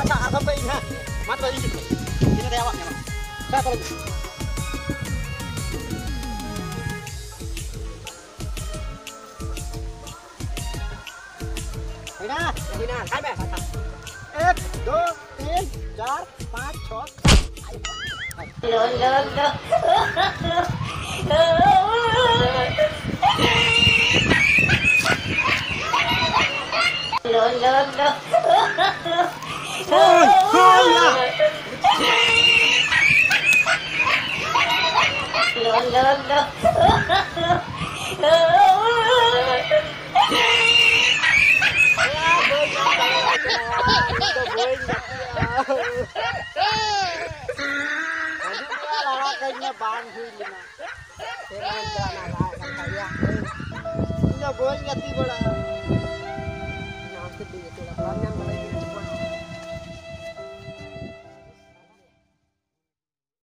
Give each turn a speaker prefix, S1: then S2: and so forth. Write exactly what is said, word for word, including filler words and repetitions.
S1: Mata asam ba ini ha. Mata ini. Ini dia awak memang. Saya tolong. Hina, Hina, kan be. एक, दो, तीन, चार, पाँच, छः।
S2: लो लो लो लो लो लो
S1: Ôi, thôi à.
S2: लो लो लो
S1: Bang hui lima, teman jalan ala kan kaya, ini boleh nggak tiba lah.